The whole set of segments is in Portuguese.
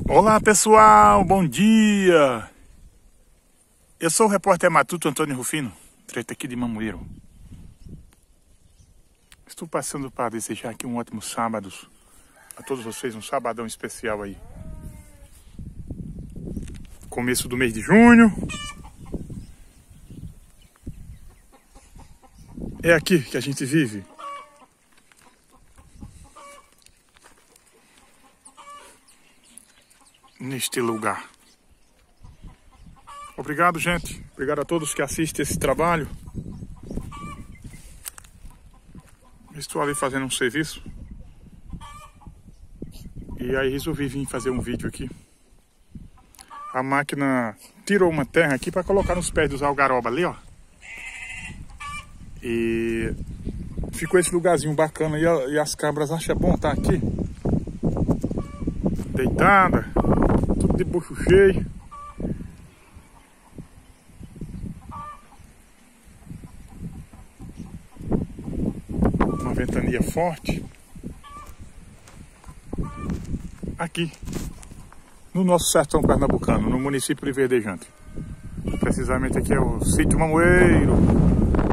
Olá pessoal, bom dia! Eu sou o repórter matuto Antônio Rufino, direto aqui de Mamoeiro. Estou passando para desejar aqui um ótimo sábado a todos vocês, um sabadão especial aí. Começo do mês de junho. É aqui que a gente vive. Neste lugar. Obrigado, gente. Obrigado a todos que assistem esse trabalho. Estou ali fazendo um serviço. E aí resolvi vir fazer um vídeo aqui. A máquina tirou uma terra aqui para colocar nos pés dos algaroba ali, ó. E ficou esse lugarzinho bacana. E as cabras acham bom estar aqui. Deitada. Tudo de bucho cheio. Uma ventania forte. Aqui, no nosso sertão pernambucano, no município de Verdejante. Precisamente aqui é o sítio Mamoeiro.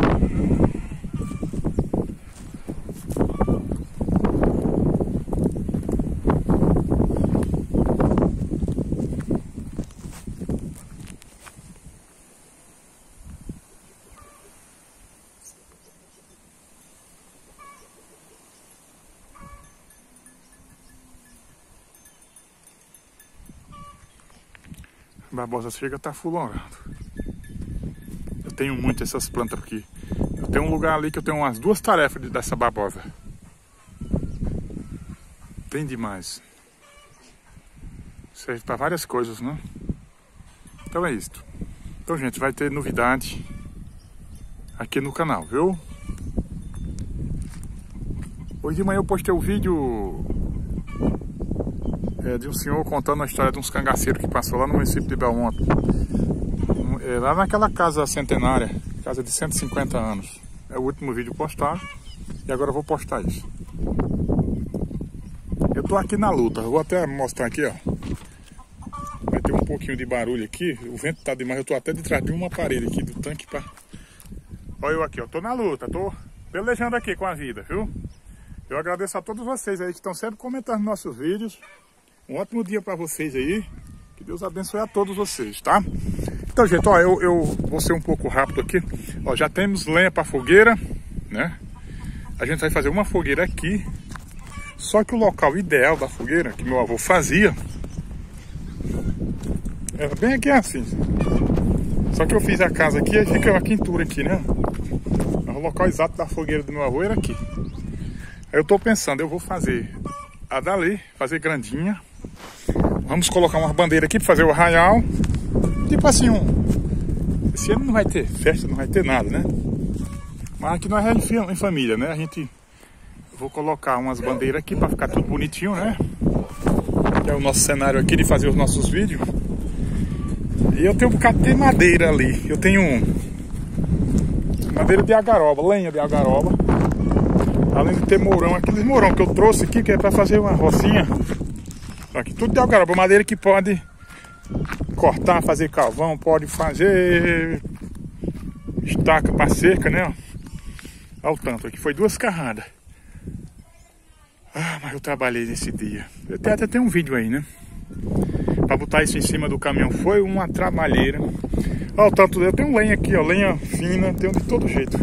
Babosa chega, tá fulorando. Eu tenho muito essas plantas aqui. Eu tenho um lugar ali que eu tenho umas 2 tarefas dessa babosa. Tem demais. Serve para várias coisas, né? Então é isso. Então, gente, vai ter novidade aqui no canal, viu? Hoje de manhã eu postei um vídeo de um senhor contando a história de uns cangaceiros que passou lá no município de Belmonte. Lá naquela casa centenária, casa de 150 anos. É o último vídeo postado e agora eu vou postar isso. Eu tô aqui na luta, eu vou até mostrar aqui, ó. Vai ter um pouquinho de barulho aqui, o vento tá demais, eu tô até de trás de uma parede aqui do tanque pra... Olha eu aqui, ó, tô na luta, tô pelejando aqui com a vida, viu? Eu agradeço a todos vocês aí que estão sempre comentando nossos vídeos. Um ótimo dia para vocês aí. Que Deus abençoe a todos vocês, tá? Então, gente, ó, eu vou ser um pouco rápido aqui. Ó, já temos lenha para fogueira, né? A gente vai fazer uma fogueira aqui. Só que o local ideal da fogueira, que meu avô fazia, era bem aqui assim. Só que eu fiz a casa aqui e fica a quintura aqui, né? O local exato da fogueira do meu avô era aqui. Aí eu tô pensando, eu vou fazer a dali, fazer grandinha. Vamos colocar uma bandeira aqui para fazer o arraial. Tipo assim, esse ano não vai ter festa, não vai ter nada, né? Mas aqui nós é em família, né? Vou colocar umas bandeiras aqui para ficar tudo bonitinho, né? Que é o nosso cenário aqui de fazer os nossos vídeos. E eu tenho um bocado de madeira ali. Eu tenho madeira de agaroba, lenha de agaroba. Além de ter mourão, aqueles mourão que eu trouxe aqui, que é para fazer uma rocinha. Aqui tudo de agaroba, madeira que pode cortar, fazer carvão, pode fazer estaca para cerca, né? Olha o tanto, aqui foi 2 carradas. Ah, mas eu trabalhei nesse dia. Eu até tenho um vídeo aí, né? Para botar isso em cima do caminhão foi uma trabalheira. Olha o tanto, eu tenho lenha aqui, ó, lenha fina, tenho de todo jeito.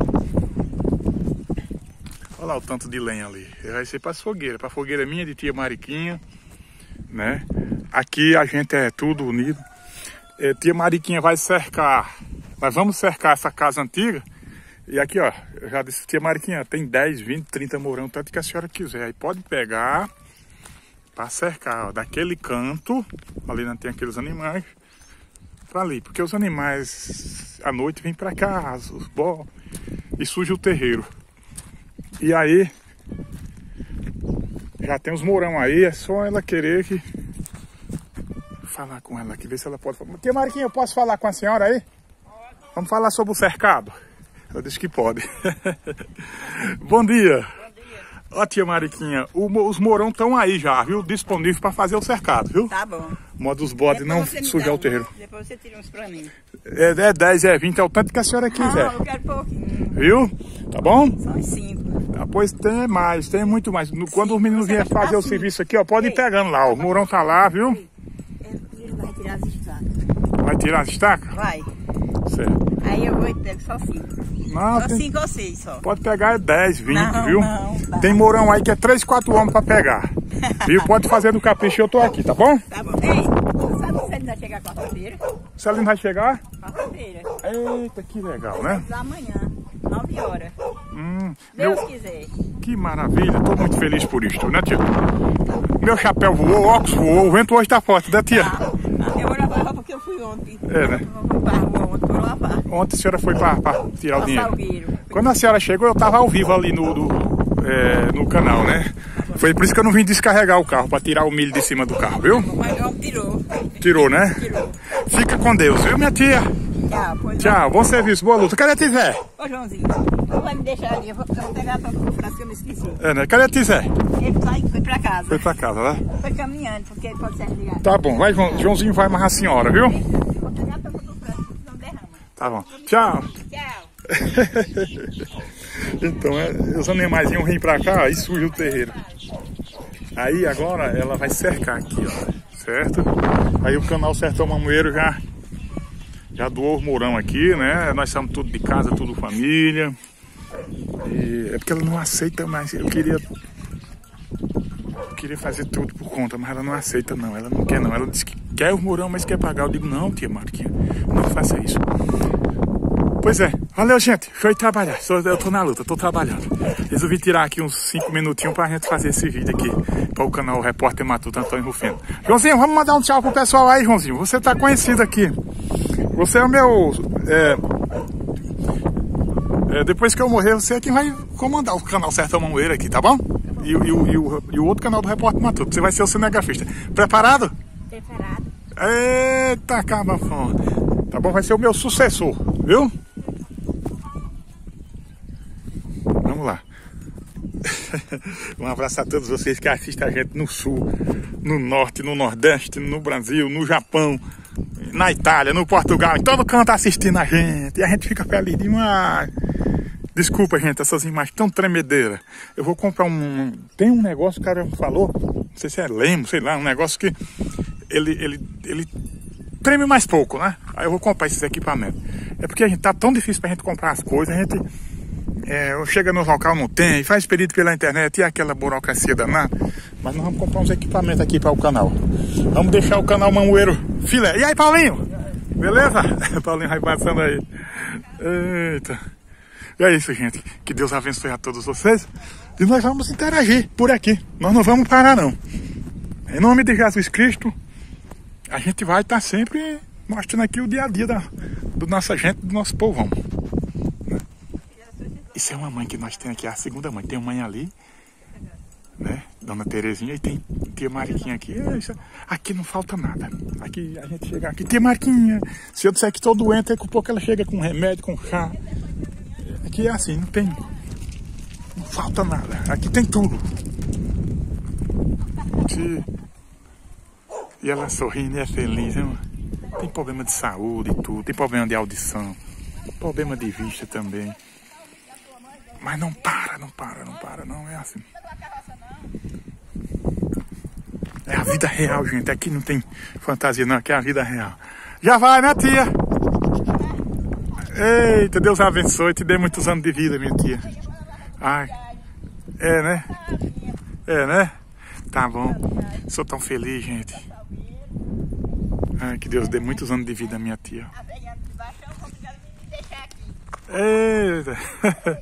Olha lá o tanto de lenha ali. Vai ser para as fogueiras. Para a fogueira minha, de tia Mariquinha, né? Aqui a gente é tudo unido. Tia Mariquinha vai cercar. Nós vamos cercar essa casa antiga. E aqui, ó, eu já disse, tia Mariquinha, tem 10, 20, 30 mourão, tanto que a senhora quiser. Aí pode pegar para cercar, ó, daquele canto. Ali não tem aqueles animais. Para ali, porque os animais à noite vêm para cá, os bó, e suja o terreiro. E aí, já tem os mourão aí, é só ela querer que... Falar com ela aqui, ver se ela pode falar. Tia Mariquinha, eu posso falar com a senhora aí? Vamos falar sobre o cercado? Ela disse que pode. Bom dia. Bom dia. Ó, tia Mariquinha, os morão estão aí já, viu? Disponíveis para fazer o cercado, viu? Tá bom. Modo os bodes não sujar o terreiro. Depois você tira uns pra mim. É 10, é 20, é o tanto que a senhora quiser. Não, eu quero pouquinho. Viu? Tá bom? São uns 5. Ah, pois tem mais, tem muito mais. Quando os meninos vierem fazer o serviço aqui, ó, pode ir pegando lá. O morão tá lá, viu? Ele vai tirar as estacas. Vai tirar as estacas? Vai. Certo. Aí eu vou e pego só 5. Não, Só tem... 5 ou 6 só. Pode pegar 10, 20, Não, viu? não, tá. Tem morão aí que é 3, 4 homens pra pegar. Viu? Pode fazer do capricho, eu tô aqui, tá bom? Tá bom. Ei, você sabe se ele vai chegar quarta-feira? Celine vai chegar? Quarta-feira. Eita, que legal, né? Lá amanhã, 9 horas. Meu... Deus quiser. Que maravilha, tô muito feliz por isto, né, tia? Meu chapéu voou, o óculos voou, o vento hoje tá forte, né, tia? Eu vou lavar a roupa que eu fui ontem. É, né? Eu vou pra rua ontem, vou lavar. Ontem a senhora foi pra tirar o dinheiro. Salgueiro. Quando a senhora chegou, eu tava ao vivo ali no canal, né? Foi por isso que eu não vim descarregar o carro, pra tirar o milho de cima do carro, viu? Mas o homem tirou. Tirou, né? Tirou. Fica com Deus, viu, minha tia? Tchau. Pois Tchau, bom serviço, boa luta. Cadê a Tizé? Ô, Joãozinho, não vai me deixar ali. Eu vou pegar a tua frase que eu me esqueci. É, né? Cadê a Tizé? Ele foi pra casa. Foi pra casa, né? Foi caminhando, porque ele pode ser ligado. Tá bom, vai, Joãozinho vai amarrar a senhora, viu? Eu vou pegar a tua frase, não derrama. Tá bom. Tchau. Tchau. Então, os animais iam vir pra cá e suja o terreiro. Aí agora ela vai cercar aqui, ó. Certo? Aí o canal Sertão Mamoeiro já doou os morão aqui, né? Nós somos tudo de casa, tudo família. E é porque ela não aceita mais. Eu queria fazer tudo por conta, mas ela não aceita não. Ela não quer não. Ela disse que quer os morão, mas quer pagar. Eu digo, não, tia Marquinha, não faça isso. Pois é, valeu gente, foi trabalhar, eu tô na luta, tô trabalhando. Resolvi tirar aqui uns 5 minutinhos pra gente fazer esse vídeo aqui para o canal Repórter Matuto Antônio Rufino. Joãozinho, vamos mandar um tchau pro pessoal aí, Joãozinho, você tá conhecido aqui. Você é o meu... depois que eu morrer, você é quem vai comandar o canal Sertão Mamoeiro aqui, tá bom? E o outro canal do Repórter Matuto, você vai ser o cinegrafista. Preparado? Preparado. Eita, cabafão. Tá bom, vai ser o meu sucessor, viu? Vamos lá. Um abraço a todos vocês que assistem a gente no sul, no norte, no nordeste, no Brasil, no Japão, na Itália, no Portugal, em todo canto assistindo a gente. E a gente fica feliz demais. Desculpa, gente, essas imagens tão tremedeiras. Eu vou comprar tem um negócio, o cara falou, não sei se é lemo, sei lá, um negócio que ele treme mais pouco, né? Aí eu vou comprar esses equipamentos. É porque a gente tá tão difícil pra gente comprar as coisas, a gente chega no local, não tem, faz pedido pela internet e aquela burocracia danada. Mas nós vamos comprar uns equipamentos aqui para o canal. Vamos deixar o canal Mamoeiro filé. E aí, Paulinho? Beleza? Paulinho vai passando aí. Eita. E é isso, gente. Que Deus abençoe a todos vocês. E nós vamos interagir por aqui. Nós não vamos parar, não. Em nome de Jesus Cristo, a gente vai estar sempre mostrando aqui o dia a dia da nossa gente, do nosso povão. Isso é uma mãe que nós temos aqui, a segunda mãe. Tem uma mãe ali, né? Dona Terezinha, e tem tia Mariquinha aqui. Aqui não falta nada. Aqui a gente chega aqui, tia Mariquinha. Se eu disser que estou doente, daqui a pouco ela chega com remédio, com chá. Aqui é assim, não falta nada. Aqui tem tudo. E ela sorrindo e é feliz, né? Tem problema de saúde e tudo, tem problema de audição, problema de vista também. Mas não para, não é assim. É a vida real, gente. Aqui não tem fantasia, não. Aqui é a vida real. Já vai, né, tia? Eita, Deus abençoe. Te dê muitos anos de vida, minha tia. Ai, né? Né? Tá bom. Sou tão feliz, gente. Ai, que Deus dê muitos anos de vida à minha tia. Eita.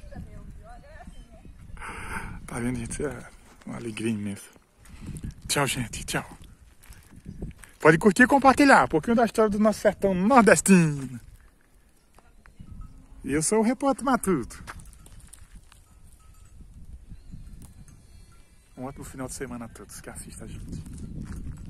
Tá vendo, gente? É uma alegria imensa. Tchau, gente. Tchau. Pode curtir e compartilhar um pouquinho da história do nosso sertão nordestino. E eu sou o Repórter Matuto. Um ótimo final de semana a todos que assistem a gente.